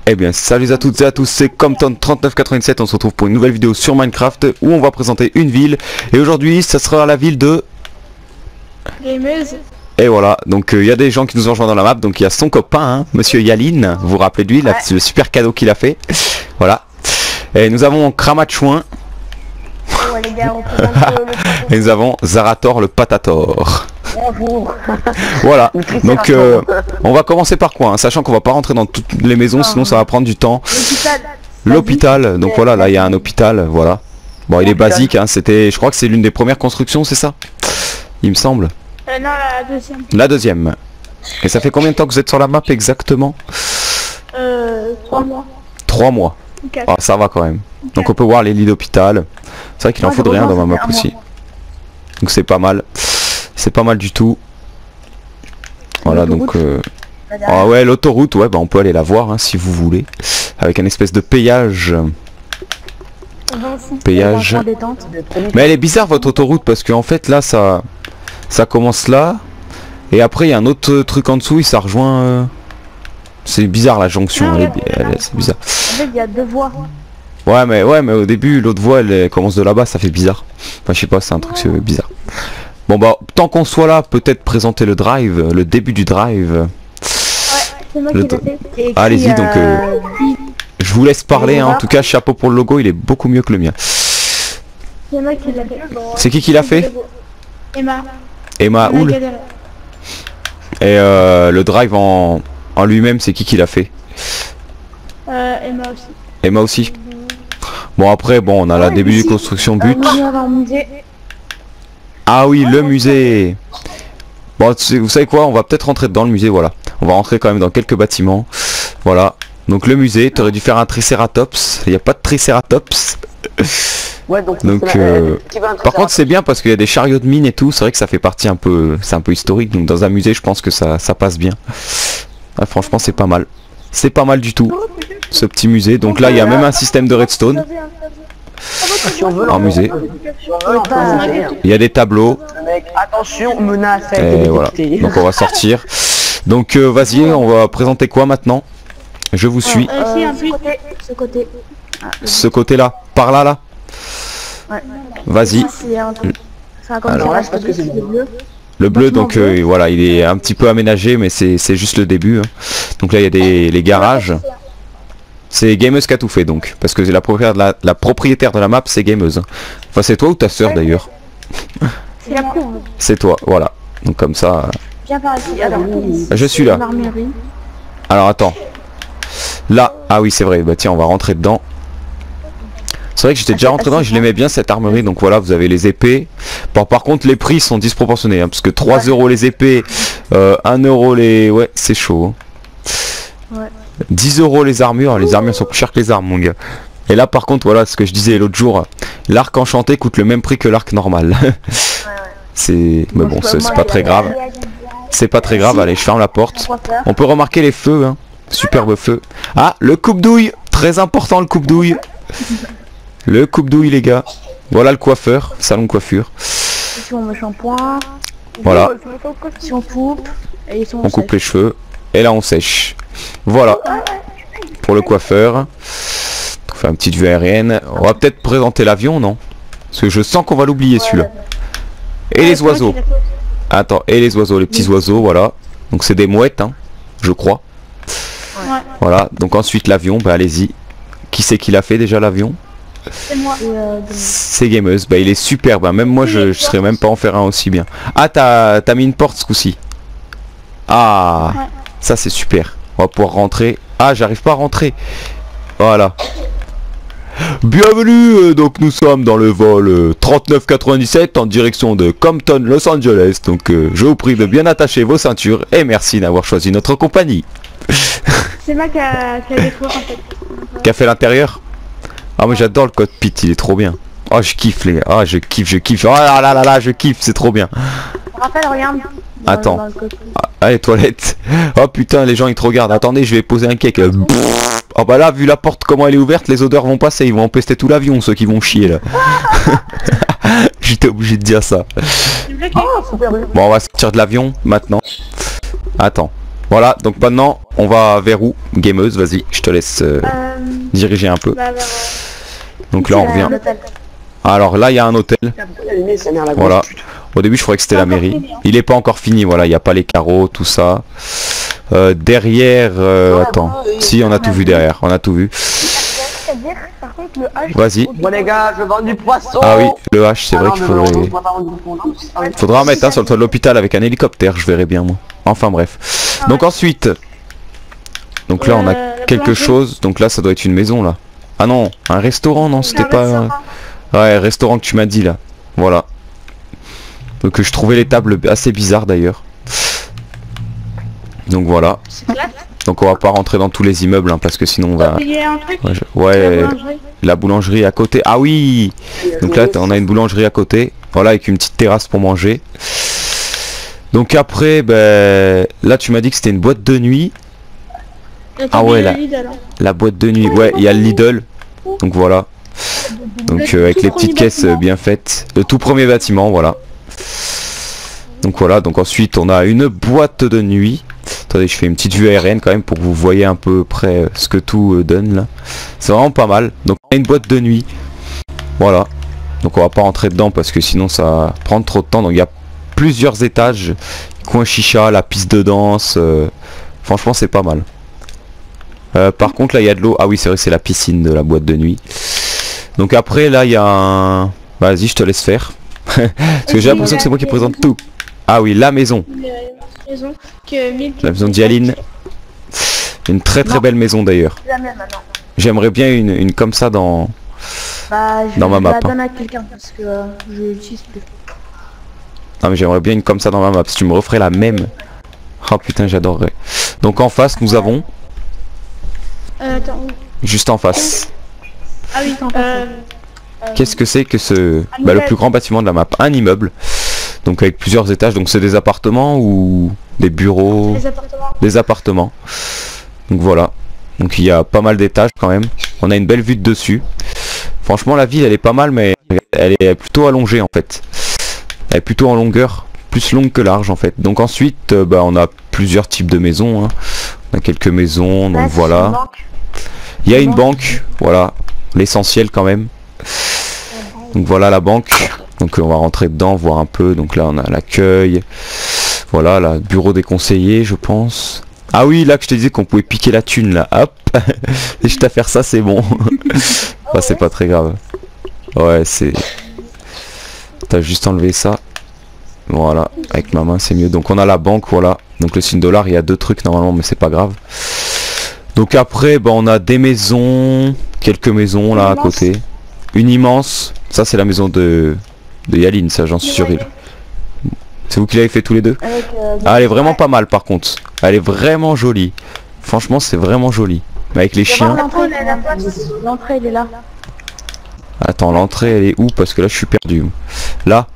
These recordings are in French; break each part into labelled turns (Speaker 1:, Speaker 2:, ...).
Speaker 1: Eh bien salut à toutes et à tous, c'est Compton3987, on se retrouve pour une nouvelle vidéo sur Minecraft où on va présenter une ville. Et aujourd'hui ça sera la ville de...
Speaker 2: Gameuse.
Speaker 1: Et voilà, donc il y a des gens qui nous ont rejoint dans la map, donc il y a son copain, hein, Monsieur Yaline, vous vous rappelez de lui,
Speaker 2: Ouais.
Speaker 1: le super cadeau qu'il a fait. Voilà. Et nous avons Kramatchouin,
Speaker 2: Ouais les gars, on présente le
Speaker 1: et nous avons Zarator le Patator.
Speaker 2: bonjour.
Speaker 1: Voilà, donc on va commencer par quoi, hein, sachant qu'on va pas rentrer dans toutes les maisons, sinon ça va prendre du temps.
Speaker 2: L'hôpital.
Speaker 1: L'hôpital, donc voilà, là il y a un hôpital, voilà. Bon, il est basique, hein, c'était, je crois que c'est l'une des premières constructions, c'est ça? Il me semble.
Speaker 2: Non, la deuxième.
Speaker 1: La deuxième. Et ça fait combien de temps que vous êtes sur la map exactement?
Speaker 2: 3 mois.
Speaker 1: 3 mois.
Speaker 2: 4.
Speaker 1: Ah, ça va quand même. Donc on peut voir les lits d'hôpital. C'est vrai qu'il en faudrait un dans ma map aussi. Donc c'est pas mal. C'est pas mal du tout. Voilà, donc... Ah ouais, l'autoroute, ouais, bah on peut aller la voir hein, si vous voulez. Avec un espèce de péage. Péage. Mais elle est bizarre votre autoroute parce qu'en fait là ça commence là. Et après il y a un autre truc en dessous et ça rejoint... C'est bizarre la jonction, c'est bizarre.
Speaker 2: En fait, il y a 2 voies.
Speaker 1: Ouais mais au début l'autre voie elle commence de là-bas, ça fait bizarre. Enfin je sais pas, c'est un truc bizarre. Bon bah tant qu'on soit là, peut-être présenter le drive, le début du drive.
Speaker 2: C'est moi qui l'ai fait.
Speaker 1: Allez-y donc je vous laisse parler hein. En tout cas chapeau pour le logo, il est beaucoup mieux que le mien.
Speaker 2: C'est moi qui l'ai fait.
Speaker 1: C'est qui l'a fait?
Speaker 2: Emma.
Speaker 1: Emma Houl. Et le drive en lui-même c'est qui l'a fait?
Speaker 2: Emma aussi.
Speaker 1: Emma aussi. Bon après bon on a la début de construction but. Ah oui le musée. Bon vous savez quoi, on va peut-être rentrer dans le musée, voilà. On va rentrer quand même dans quelques bâtiments. Voilà. Donc le musée, t'aurais dû faire un tricératops. Il n'y a pas de tricératops.
Speaker 3: Ouais, donc
Speaker 1: par contre c'est bien parce qu'il y a des chariots de mine et tout. C'est vrai que ça fait partie un peu... C'est un peu historique. Donc dans un musée je pense que ça passe bien. Ah, franchement c'est pas mal. C'est pas mal du tout. Ce petit musée. Donc là il y a même un système de redstone. En musée. Il y a des tableaux.
Speaker 3: Attention, menace.
Speaker 1: Et voilà. Donc on va sortir. Donc vas-y, on va présenter quoi maintenant? Je vous suis.
Speaker 2: Ici, un but. Ce côté.
Speaker 1: Ce côté-là. Par là, là.
Speaker 2: Ouais.
Speaker 1: Vas-y.
Speaker 3: Alors là, je pense que c'est bleu.
Speaker 1: Le bleu, donc voilà, il est un petit peu aménagé, mais c'est juste le début. Hein. Donc là, il y a les garages. C'est Gameuse qui a tout fait, donc. Parce que la propriétaire de la map, c'est Gameuse. Enfin, c'est toi ou ta soeur, d'ailleurs?
Speaker 2: C'est la cour.
Speaker 1: C'est toi, voilà. Donc comme ça...
Speaker 2: Viens par ici. Alors,
Speaker 1: Je suis là.
Speaker 2: l'armurerie.
Speaker 1: Alors attends. Là, ah oui c'est vrai, bah tiens on va rentrer dedans. C'est vrai que j'étais déjà rentré dedans et je l'aimais bien cette armerie, donc voilà vous avez les épées. Bon par contre les prix sont disproportionnés, hein, parce que 3 € les épées, 1 € les... Ouais c'est chaud. Hein.
Speaker 2: Ouais.
Speaker 1: 10 € les armures sont plus chères que les armes mon gars. Et là par contre voilà ce que je disais l'autre jour, l'arc enchanté coûte le même prix que l'arc normal. C'est... Mais bon c'est pas très grave. C'est pas très grave, allez je ferme la porte. On peut remarquer les feux, hein. Superbe feu. Ah, le coupe-douille. Très important le coupe-douille. Le coupe-douille les gars. Voilà le coiffeur, salon de coiffure.
Speaker 2: Ici on me shampoing.
Speaker 1: Voilà.
Speaker 2: Ici on coupe. Et ici
Speaker 1: On coupe les cheveux. Et là on sèche. Voilà. Pour le coiffeur. On fait une petite vue aérienne. On va peut-être présenter l'avion, non? Parce que je sens qu'on va l'oublier celui-là. Et les oiseaux. Attends, et les oiseaux, les petits oiseaux, voilà. Donc c'est des mouettes, hein, je crois.
Speaker 2: Ouais.
Speaker 1: Voilà, donc ensuite l'avion, bah allez-y. Qui c'est qui l'a fait déjà l'avion?
Speaker 2: C'est moi.
Speaker 1: C'est Gameuse, bah il est superbe, hein. Même moi je serais même pas en faire un aussi bien. Ah t'as mis une porte ce coup-ci. Ah,
Speaker 2: Ouais.
Speaker 1: ça c'est super. On va pouvoir rentrer. Ah j'arrive pas à rentrer. Voilà. Bienvenue, donc nous sommes dans le vol 3997 en direction de Compton, Los Angeles. Donc je vous prie de bien attacher vos ceintures et merci d'avoir choisi notre compagnie.
Speaker 2: C'est moi qui a découvert en fait.
Speaker 1: Qui a fait l'intérieur? Ah moi j'adore le cockpit, il est trop bien. Oh je kiffe les gars, ah je kiffe. Oh là là là là, je kiffe, c'est trop bien.
Speaker 2: Raphaël, regarde.
Speaker 1: Attends. Ah les toilettes. Oh putain les gens ils te regardent. Attendez je vais poser un cake. Oh bah là vu la porte comment elle est ouverte, les odeurs vont passer, ils vont empester tout l'avion ceux qui vont chier là. J'étais obligé de dire ça. Bon on va sortir de l'avion maintenant. Attends. Voilà, donc maintenant, on va vers où? Gameuse, vas-y, je te laisse diriger un peu.
Speaker 2: Bah, vers,
Speaker 1: Donc là, on revient. Alors là, il y a un hôtel. Voilà. Au début, je croyais que c'était la mairie. Il est pas encore fini, voilà, il n'y a pas les carreaux, tout ça. Derrière, attends. Si, on a tout vu derrière, on a tout vu.
Speaker 2: par contre, le H.
Speaker 1: Vas-y.
Speaker 3: Bon les gars, je vends du poisson.
Speaker 1: Ah oui, le H, c'est vrai qu'il faudrait... Faudra en mettre un sur le toit de l'hôpital avec un hélicoptère, je verrai bien moi. Enfin bref. Donc ensuite... Donc là, on a quelque chose. Donc là, ça doit être une maison, là. Ah non, un restaurant, non, c'était pas... Ouais, restaurant que tu m'as dit, là. Voilà. Donc je trouvais les tables assez bizarres, d'ailleurs. Donc voilà. Donc on va pas rentrer dans tous les immeubles hein, parce que sinon on va... Ouais, la boulangerie à côté. Ah oui. Donc là on a une boulangerie à côté. Voilà, avec une petite terrasse pour manger. Donc après, ben... Là tu m'as dit que c'était une boîte de nuit. Ah ouais, la boîte de nuit. Ouais, il y a le Lidl. Donc voilà. Donc avec les petites caisses bien faites. Le tout premier bâtiment, voilà. Donc voilà, donc ensuite on a une boîte de nuit. Attendez, je fais une petite vue aérienne quand même pour que vous voyez un peu près ce que tout donne là. C'est vraiment pas mal. Donc on a une boîte de nuit. Voilà. Donc on va pas rentrer dedans parce que sinon ça va prendre trop de temps. Donc il y a plusieurs étages. Coin chicha, la piste de danse. Franchement c'est pas mal. Par contre là il y a de l'eau. Ah oui c'est vrai c'est la piscine de la boîte de nuit. Donc après là il y a un... Vas-y je te laisse faire. Parce que j'ai l'impression que c'est moi qui présente tout. Ah oui la maison. La maison d'Yaline. Une très belle maison d'ailleurs. J'aimerais bien une comme ça dans ma map. Ah mais j'aimerais bien une comme ça dans ma map. Si tu me referais la même. Oh putain j'adorerais. Donc en face nous avons... Juste en face.
Speaker 2: Ah oui,
Speaker 1: Qu'est-ce que c'est que ce... Bah, le plus grand bâtiment de la map. Un immeuble. Donc avec plusieurs étages. Donc c'est des appartements ou des bureaux? Des appartements. Donc voilà. Donc il y a pas mal d'étages quand même. On a une belle vue de dessus. Franchement la ville elle est pas mal mais elle est plutôt allongée en fait. Elle est plutôt en longueur. Plus longue que large en fait. Donc ensuite bah, on a plusieurs types de maisons. Hein. On a quelques maisons. Donc voilà. Il y a une banque. Voilà. L'essentiel quand même. Donc voilà la banque. Donc on va rentrer dedans, voir un peu. Donc là on a l'accueil. Voilà, le bureau des conseillers je pense. Ah oui là que je te disais qu'on pouvait piquer la thune là. Hop. Et juste à faire ça c'est bon. Bah, c'est pas très grave. Ouais c'est... T'as juste enlevé ça. Voilà. Avec ma main c'est mieux. Donc on a la banque voilà. Donc le signe dollar il y a deux trucs normalement mais c'est pas grave. Donc après bah, on a des maisons. Quelques maisons là à côté. Une immense. Ça c'est la maison de Yaline, ça j'en suis sûr. C'est vous qui l'avez fait tous les deux? Ah elle est vraiment pas mal par contre. Elle est vraiment jolie. Franchement c'est vraiment joli. Mais avec les chiens.
Speaker 3: L'entrée elle est là.
Speaker 1: Attends l'entrée elle est où? Parce que là je suis perdu. Là.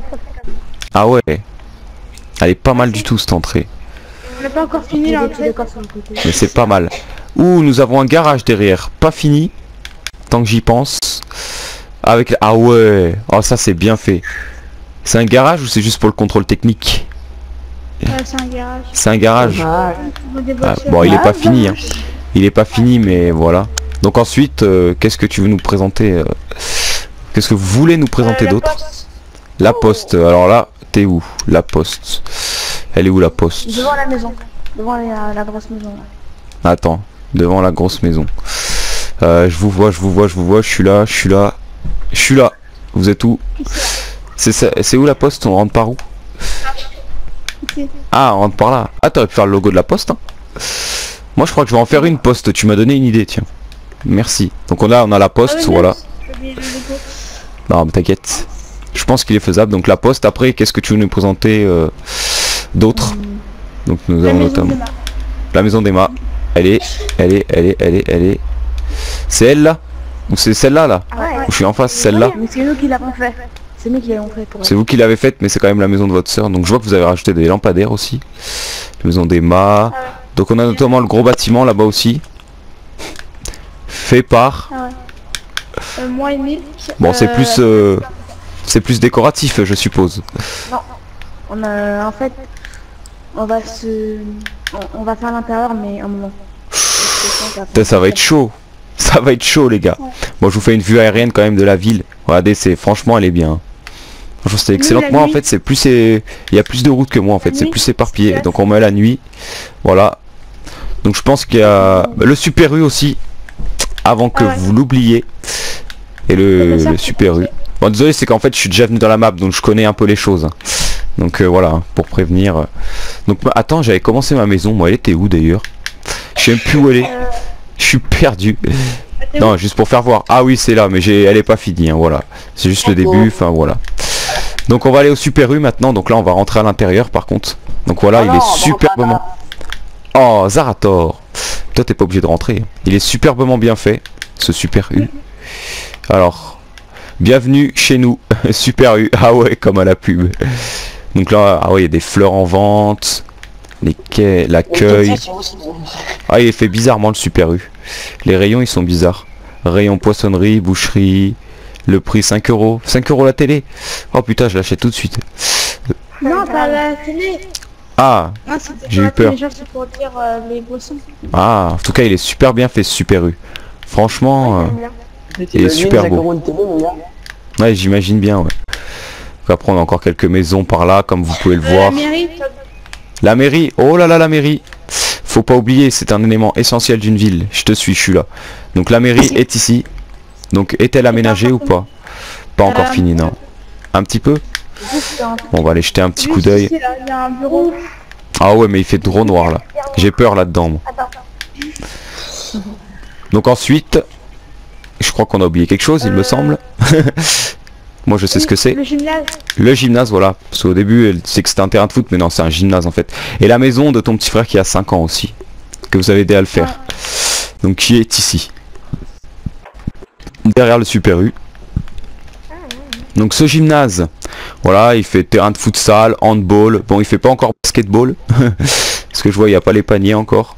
Speaker 1: Ah ouais. Elle est pas mal du tout cette entrée.
Speaker 2: On n'a pas encore fini l'entrée.
Speaker 1: Mais c'est pas mal. Ouh nous avons un garage derrière. Pas fini. Tant que j'y pense. Avec... Ah ouais. Oh ça c'est bien fait. C'est un garage ou c'est juste pour le contrôle technique?
Speaker 2: C'est un garage.
Speaker 1: C'est un garage. Ah, bon il est pas fini hein. Il est pas fini mais voilà. Donc ensuite qu'est-ce que tu veux nous présenter qu'est-ce que vous voulez nous présenter d'autre? La poste. Alors là t'es où? La poste. Elle est où la poste?
Speaker 3: Devant la maison. Devant la grosse maison là.
Speaker 1: Attends. Devant la grosse maison. Je vous vois. Je suis là. Vous êtes où? C'est où la poste? On rentre par où? Ah on rentre par là. Ah t'aurais pu faire le logo de la poste hein. Moi je crois que je vais en faire une poste. Tu m'as donné une idée tiens. Merci. Donc on a la poste voilà. Non mais t'inquiète. Je pense qu'il est faisable. Donc la poste après qu'est-ce que tu veux nous présenter d'autres? Donc nous avons notamment la maison d'Emma. Elle est. C'est elle là? Ou c'est celle-là là? Ou je suis en face celle-là?
Speaker 3: Mais c'est nous qui l'avons fait. C'est nous qui l'avons fait pour elle.
Speaker 1: C'est vous qui l'avez faite mais c'est quand même la maison de votre soeur. Donc je vois que vous avez rajouté des lampadaires aussi. La maison d'Emma. Donc on a notamment le gros bâtiment là-bas aussi. Fait par...
Speaker 2: Moi et Nick.
Speaker 1: Bon c'est plus décoratif je suppose.
Speaker 3: Non. On a en fait... On va se... On va faire l'intérieur, mais un moment.
Speaker 1: Putain, ça va être chaud. Ça va être chaud les gars. Bon, je vous fais une vue aérienne quand même de la ville. Regardez, franchement elle est bien. Franchement c'était excellent. Moi en fait c'est plus il y a plus de routes que moi en fait. C'est plus éparpillé. Donc on met la nuit. Voilà. Donc je pense qu'il y a le Super U aussi. Avant que vous l'oubliez. Et le Super U. Bon désolé, c'est qu'en fait je suis déjà venu dans la map. Donc je connais un peu les choses. Donc voilà, pour prévenir. Donc attends, j'avais commencé ma maison. Moi elle était où d'ailleurs? Je sais même plus où elle est. Je suis perdu. Non, juste pour faire voir. Ah oui, c'est là, mais elle est pas finie, hein, voilà. C'est juste le début, enfin voilà. Donc on va aller au Super U maintenant. Donc là, on va rentrer à l'intérieur par contre. Donc voilà, il est superbement... Oh, Zarator. Toi, t'es pas obligé de rentrer. Il est superbement bien fait, ce Super U. Alors, bienvenue chez nous, Super U. Ah ouais, comme à la pub. Donc là, ah ouais, il y a des fleurs en vente. Les quais, l'accueil. Ah, il est fait bizarrement le Super U. Les rayons ils sont bizarres. Rayon poissonnerie, boucherie. Le prix 5 euros. 5 euros la télé. Oh putain, je l'achète tout de suite.
Speaker 2: Non, pas la télé.
Speaker 1: Ah, j'ai eu peur.
Speaker 2: C'est pour dire les boissons.
Speaker 1: Ah, en tout cas il est super bien fait ce Super U. Franchement, il est super beau. Ouais, j'imagine bien, ouais. Après on a encore quelques maisons par là, comme vous pouvez le voir. La mairie, oh là là, la mairie. Faut pas oublier, c'est un élément essentiel d'une ville. Je te suis, je suis là. Donc la mairie est ici. Donc est-elle aménagée ou pas? Pas encore fini, non. Un petit peu. Bon, on va aller jeter un petit coup d'œil. Ah ouais, mais il fait trop noir là. J'ai peur là-dedans. Donc ensuite, je crois qu'on a oublié quelque chose, il me semble. Moi je sais ce que c'est.
Speaker 2: Le gymnase.
Speaker 1: Le gymnase, voilà. Parce qu'au début, elle sait que c'était un terrain de foot, mais non, c'est un gymnase en fait. Et la maison de ton petit frère qui a 5 ans aussi. Que vous avez aidé à le faire. Donc qui est ici. Derrière le Super U. Donc ce gymnase, voilà, il fait terrain de futsal, handball. Bon, il fait pas encore basketball. Parce que je vois, il n'y a pas les paniers encore.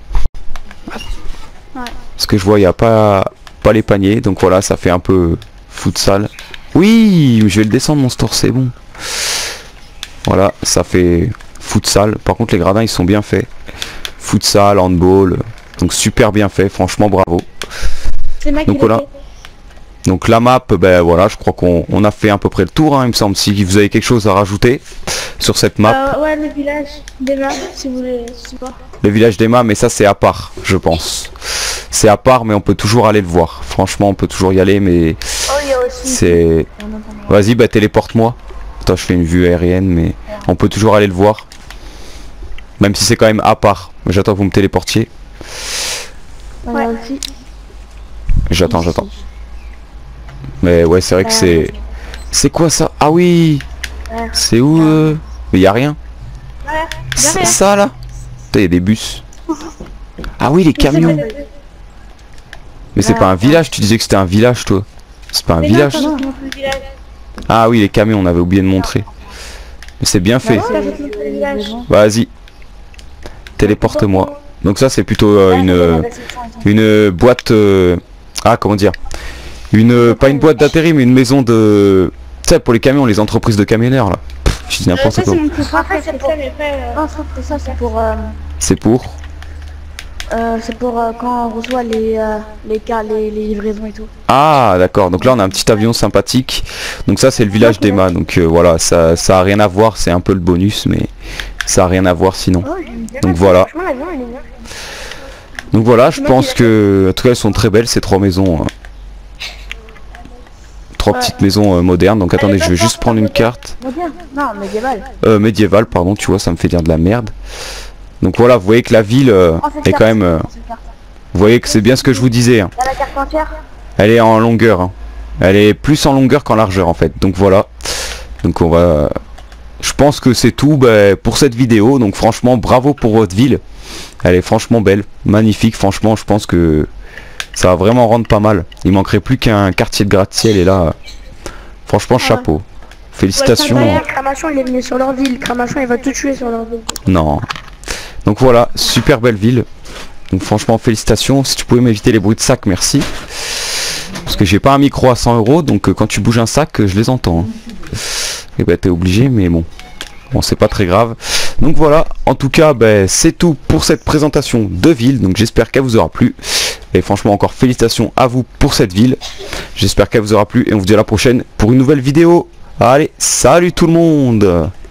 Speaker 1: Parce que je vois, il n'y a pas les paniers. Donc voilà, ça fait un peu futsal. Oui, je vais le descendre mon store, c'est bon. Voilà, ça fait futsal. Par contre, les gradins, ils sont bien faits. Futsal, handball. Donc super bien fait, franchement, bravo. Donc voilà. Donc la map, ben voilà, je crois qu'on a fait à peu près le tour, hein, il me semble. Si vous avez quelque chose à rajouter sur cette map.
Speaker 2: Ouais, le village d'Emma, si vous voulez, je sais pas.
Speaker 1: Le village d'Emma, mais ça c'est à part, je pense. C'est à part, mais on peut toujours aller le voir. Franchement, on peut toujours y aller, mais c'est... Vas-y, bah téléporte-moi. Attends, je fais une vue aérienne, mais on peut toujours aller le voir. Même si c'est quand même à part. J'attends que vous me téléportiez.
Speaker 3: Ouais.
Speaker 1: J'attends. Mais ouais, c'est vrai que c'est... C'est quoi ça? Ah oui. C'est où Mais y a rien. Ça là? Il y a des bus. Ah oui, les camions. Mais c'est pas un village, tu disais que c'était un village toi. C'est pas un village. Ah oui, les camions, on avait oublié de montrer. Mais c'est bien fait. Vas-y. Téléporte-moi. Donc ça c'est plutôt une boîte... Ah, comment dire, pas une boîte d'intérim, mais une maison de... Tu sais, pour les camions, les entreprises de camionneurs là. Pff, je dis n'importe quoi.
Speaker 3: C'est pour quand on reçoit les livraisons et tout.
Speaker 1: Ah d'accord, donc là on a un petit avion sympathique. Donc ça c'est le village d'Emma. Donc voilà, ça a rien à voir, c'est un peu le bonus, mais ça a rien à voir sinon. Donc voilà. Donc voilà, je pense que en tout cas elles sont très belles ces trois maisons. Trois petites maisons modernes. Donc attendez, je vais juste prendre une carte.
Speaker 3: Non, médiévale.
Speaker 1: Médiévale, pardon, tu vois, ça me fait dire de la merde. Donc voilà, vous voyez que la ville est quand même... vous voyez que c'est bien ce que je vous disais. Hein.
Speaker 3: La carte entière.
Speaker 1: Elle est en longueur. Hein. Elle est plus en longueur qu'en largeur en fait. Donc voilà. Donc on va... Je pense que c'est tout pour cette vidéo. Donc franchement, bravo pour votre ville. Elle est franchement belle. Magnifique. Franchement, je pense que ça va vraiment rendre pas mal. Il manquerait plus qu'un quartier de gratte-ciel. Et là, franchement, chapeau. Félicitations.
Speaker 3: Cramachon, il est venu sur leur ville. Cramachon, il va tout tuer sur leur ville.
Speaker 1: Non. Donc voilà, super belle ville. Donc franchement félicitations. Si tu pouvais m'éviter les bruits de sac, merci. Parce que j'ai pas un micro à 100 €. Donc quand tu bouges un sac, je les entends. Et bah t'es obligé, mais bon. Bon, c'est pas très grave. Donc voilà, en tout cas c'est tout pour cette présentation de ville. Donc j'espère qu'elle vous aura plu. Et franchement encore félicitations à vous pour cette ville. J'espère qu'elle vous aura plu et on vous dit à la prochaine pour une nouvelle vidéo. Allez, salut tout le monde!